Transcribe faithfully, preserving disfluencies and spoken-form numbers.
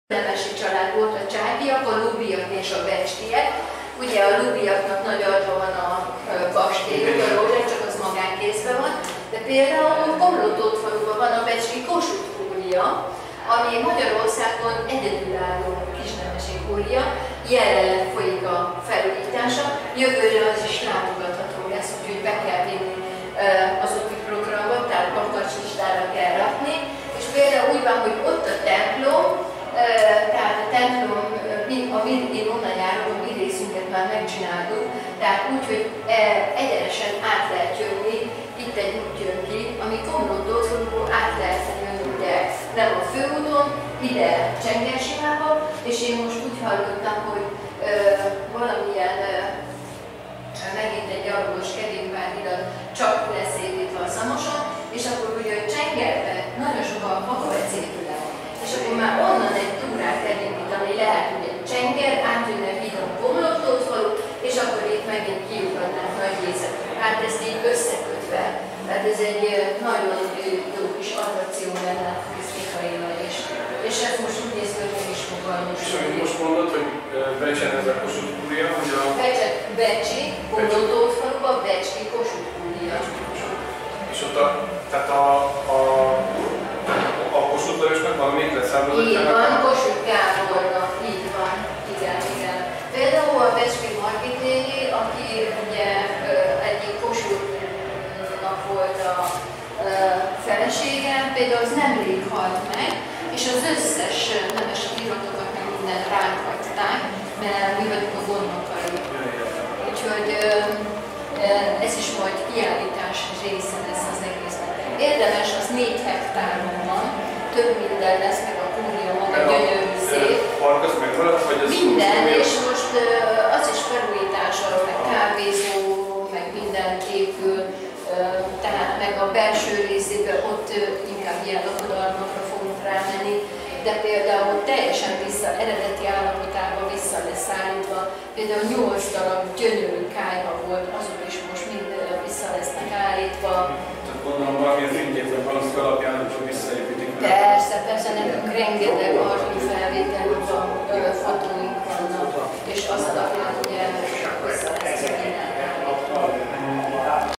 Nemesi család volt a csádiak, a Lubiak és a Becskiek. Ugye a Lubiaknak nagy adva van a kastélyuk, a Rózsák, csak az magánkézben van, de például Komló-Tótfaluban van a Becski Kossuth kúria, ami Magyarországon egyedülálló kisnemesi kúria, jelenleg folyik a felújítása, jövőre az is látogatható lesz, úgyhogy be kell vinni az úti programot, tehát bakkacslistára kell rakni, és például úgy van, hogy ott a templom, tehát a templom, a mi, én onnan járok, a mi részünket már megcsináltuk, tehát úgy, hogy egyenesen át lehet jönni, itt egy út jön ki, ami Komló-Tótfaluból át lehet jönni, ugye nem a főúton, ide Csengersimába, és én most úgy hallottam, hogy ö, valamilyen ö, megint egy gyalogos kerékpárirat csak lesz építve a Szamoson, és akkor ugye Csengerben nagyon sok a Makavec épület. És akkor már onnan egy túrát elindítani lehet, ugye Csenger, átjönne hídon Komló-Tótfalu, és akkor itt megint kiugratnánk Nagyészet. Hát ezt így összekötve. Tehát ez egy nagyon jó kis attrakció lenne fizikai is. És ez most úgy néz ki, hogy meg is fog valósulni. És amit most mondod, hogy Becsen ez a Kossuth kúria, hogy a... Becsen, Becsi, Komló-Tótfaluban Becski Kossuth kúria. És ott a, tehát a, a, a Kossuth Lajosnak valamit leszámolhatják? Így van, Kossuth Gábornak, így van, igen, igen. Például a Becski Margit néni, aki ugye egyik Kossuthnak volt a felesége, például az nemrég halt meg, és az összes nemes iratokat meg mindent ránk hagyták, mert mi vagyunk a gondnokai. Úgyhogy ez is majd kiállítás része lesz az egésznek. Érdemes, az négy hektáron van, több minden lesz, meg a kúria maga gyönyörű szép. Park az megmaradt, vagy az minden, és most az is felújítása, meg kávézó, meg minden épül, tehát meg a belső részében ott inkább ilyen lakodalmakra fogunk rámenni, de például teljesen vissza, eredeti állapotába vissza lesz állítva, például nyolc darab gyönyörű kályha volt, azok is most mind vissza lesznek állítva. Tehát gondolom valamilyen fényképben van, az alapján, hogy visszaépítik. Persze, persze, nekünk rengeteg archív felvételünk van, fotóink vannak, és az alapján